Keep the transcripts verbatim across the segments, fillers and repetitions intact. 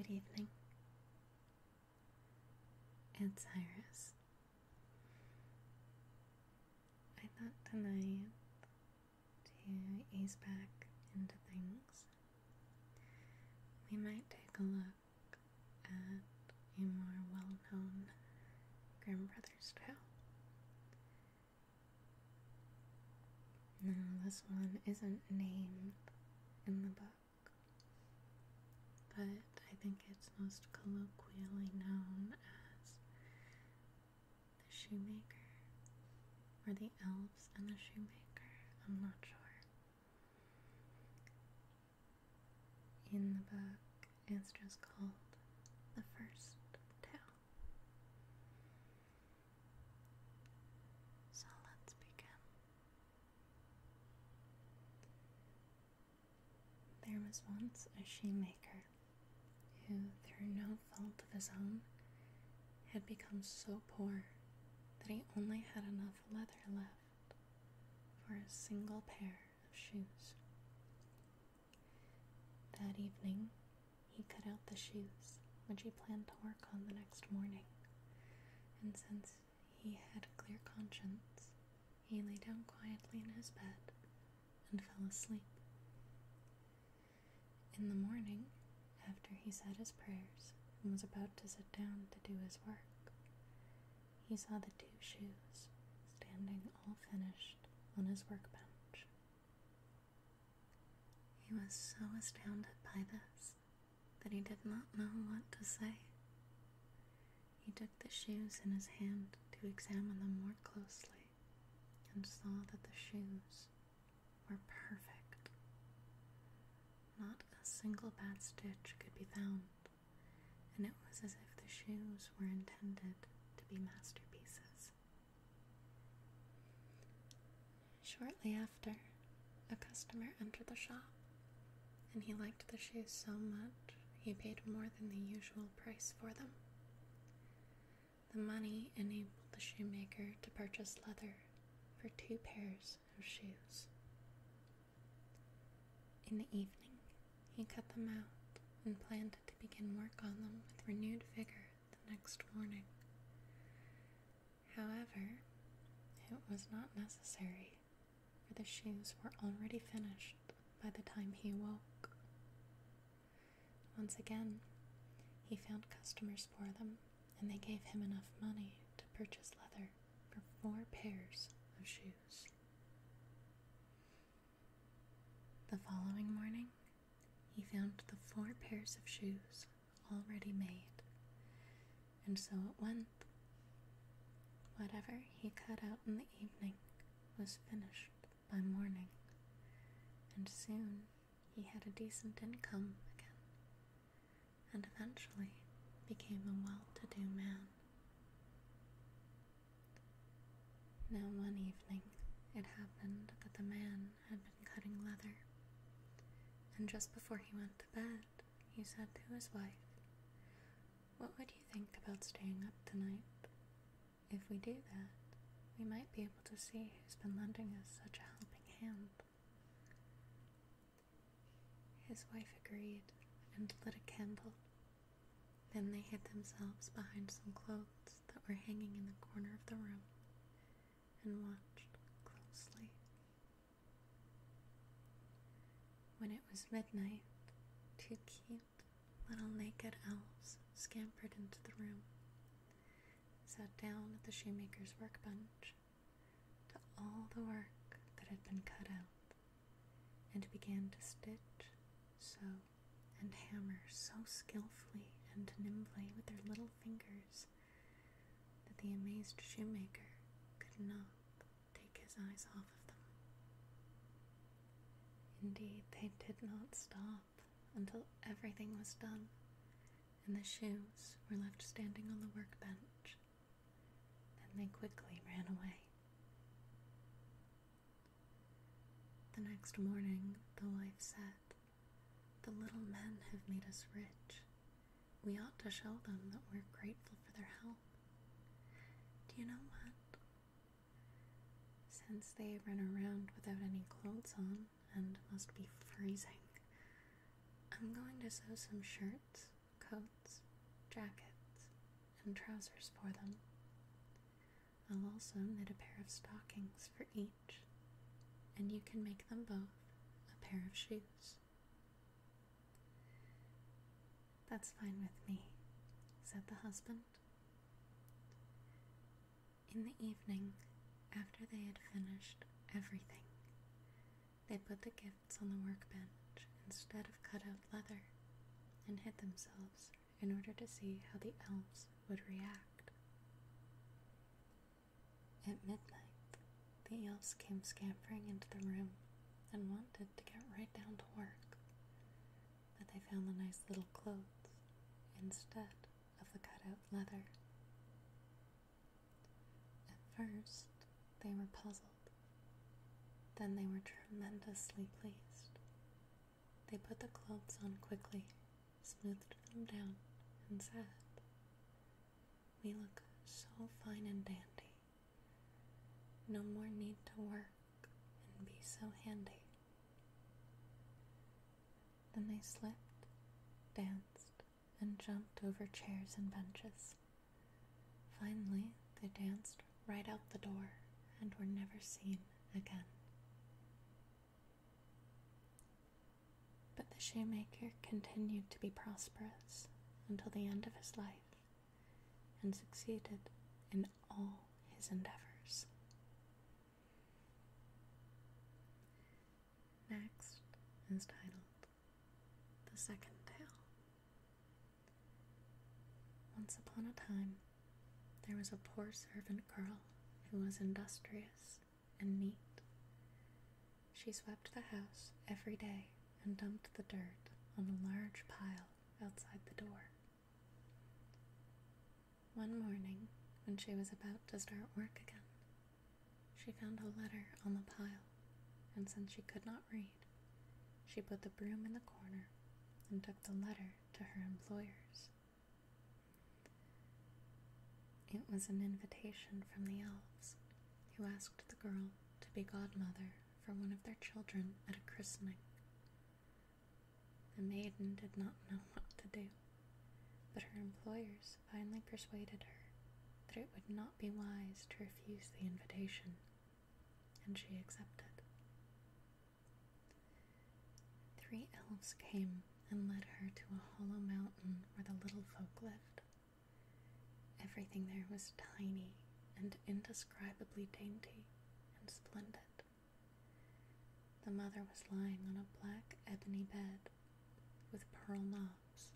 Good evening. It's Iris. I thought tonight to ease back into things, we might take a look at a more well-known Grimm Brothers tale. Now, this one isn't named in the book, but I think it's most colloquially known as the Shoemaker, or the Elves and the Shoemaker. I'm not sure. In the book, it's just called The First Tale. So let's begin. There was once a shoemaker who, through no fault of his own, had become so poor that he only had enough leather left for a single pair of shoes. That evening, he cut out the shoes, which he planned to work on the next morning, and since he had a clear conscience, he lay down quietly in his bed and fell asleep. In the morning, after he said his prayers and was about to sit down to do his work, he saw the two shoes standing all finished on his workbench. He was so astounded by this that he did not know what to say. He took the shoes in his hand to examine them more closely and saw that the shoes were perfect. Not a single bad stitch could be found, and it was as if the shoes were intended to be masterpieces. Shortly after, a customer entered the shop, and he liked the shoes so much he paid more than the usual price for them. The money enabled the shoemaker to purchase leather for two pairs of shoes. In the evening, he cut them out and planned to begin work on them with renewed vigor the next morning. However, it was not necessary, for the shoes were already finished by the time he awoke. Once again, he found customers for them, and they gave him enough money to purchase leather for four pairs of shoes. The following morning, he found the four pairs of shoes already made, and so it went. Whatever he cut out in the evening was finished by morning, and soon he had a decent income again, and eventually became a well-to-do man. Now one evening, it happened that the man had been cutting leather, and just before he went to bed, he said to his wife, "What would you think about staying up tonight? If we do that, we might be able to see who's been lending us such a helping hand." His wife agreed and lit a candle. Then they hid themselves behind some clothes that were hanging in the corner of the room and watched closely. When it was midnight, two cute little naked elves scampered into the room, sat down at the shoemaker's workbench to all the work that had been cut out, and began to stitch, sew, and hammer so skillfully and nimbly with their little fingers that the amazed shoemaker could not take his eyes off of them. Indeed, they did not stop until everything was done, and the shoes were left standing on the workbench. Then they quickly ran away. The next morning, the wife said, "The little men have made us rich. We ought to show them that we're grateful for their help. Do you know what? Since they run around without any clothes on and must be freezing, I'm going to sew some shirts, coats, jackets, and trousers for them. I'll also knit a pair of stockings for each, and you can make them both a pair of shoes." "That's fine with me," said the husband. In the evening, after they had finished everything, they put the gifts on the workbench instead of cut-out leather and hid themselves in order to see how the elves would react. At midnight, the elves came scampering into the room and wanted to get right down to work, but they found the nice little clothes instead of the cut-out leather. At first, they were puzzled. Then they were tremendously pleased. They put the clothes on quickly, smoothed them down, and said, "We look so fine and dandy. No more need to work and be so handy." Then they slipped, danced, and jumped over chairs and benches. Finally, they danced right out the door and were never seen again. But the shoemaker continued to be prosperous until the end of his life and succeeded in all his endeavors. Next is titled The Second Tale. Once upon a time, there was a poor servant girl who was industrious and neat. She swept the house every day and dumped the dirt on a large pile outside the door. One morning, when she was about to start work again, she found a letter on the pile, and since she could not read, she put the broom in the corner and took the letter to her employers. It was an invitation from the elves, who asked the girl to be godmother for one of their children at a christening. The maiden did not know what to do, but her employers finally persuaded her that it would not be wise to refuse the invitation, and she accepted. Three elves came and led her to a hollow mountain where the little folk lived. Everything there was tiny and indescribably dainty and splendid. The mother was lying on a black ebony bed with pearl knobs.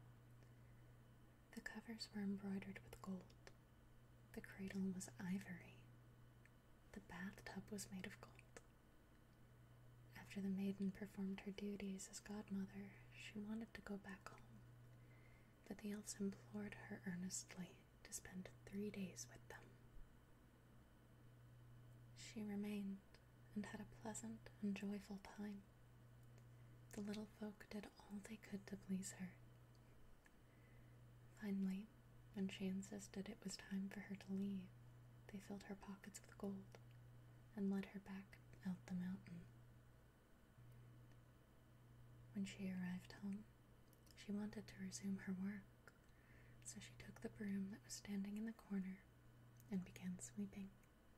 The covers were embroidered with gold. The cradle was ivory. The bathtub was made of gold. After the maiden performed her duties as godmother, she wanted to go back home, but the elves implored her earnestly to spend three days with them. She remained and had a pleasant and joyful time. The little folk did all they could to please her. Finally, when she insisted it was time for her to leave, they filled her pockets with gold and led her back out the mountain. When she arrived home, she wanted to resume her work, so she took the broom that was standing in the corner and began sweeping.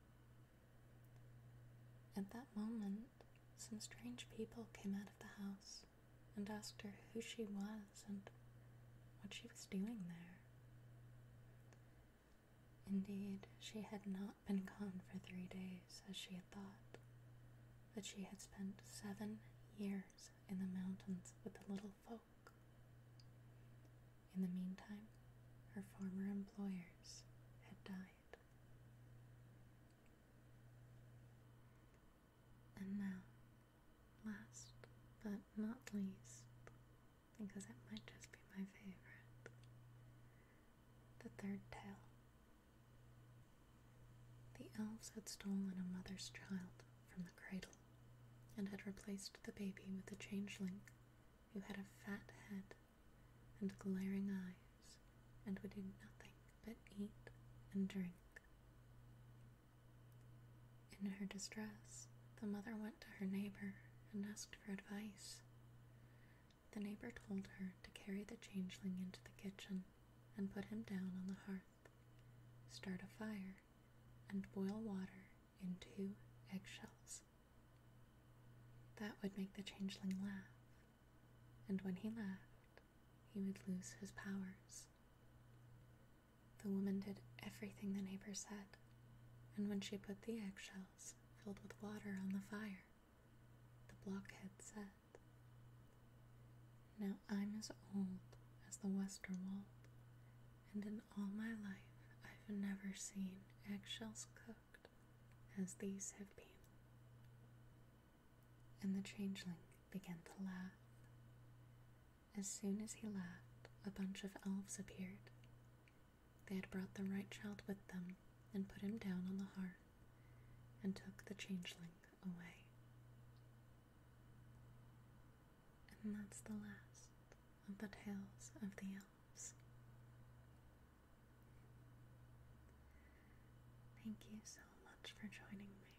At that moment, some strange people came out of the house and asked her who she was and what she was doing there. Indeed, she had not been gone for three days, as she had thought, but she had spent seven years in the mountains with the little folk. In the meantime, her former employers had died. And now, last but not least, because it might just be my favorite, the third tale. The elves had stolen a mother's child from the cradle and had replaced the baby with a changeling who had a fat head and glaring eyes and would do nothing but eat and drink. In her distress, the mother went to her neighbor and asked for advice. The neighbor neighbor told her to carry the changeling into the kitchen and put him down on the hearth, start a fire, and boil water in two eggshells. That would make the changeling laugh, and when he laughed, he would lose his powers. The woman did everything the neighbor said, and when she put the eggshells filled with water on the fire, the blockhead said, "Now I'm as old as the Westerwald, and in all my life I've never seen eggshells cooked as these have been." And the changeling began to laugh. As soon as he laughed, a bunch of elves appeared. They had brought the right child with them and put him down on the hearth and took the changeling away. And that's the last of the tales of the elves. Thank you so much for joining me.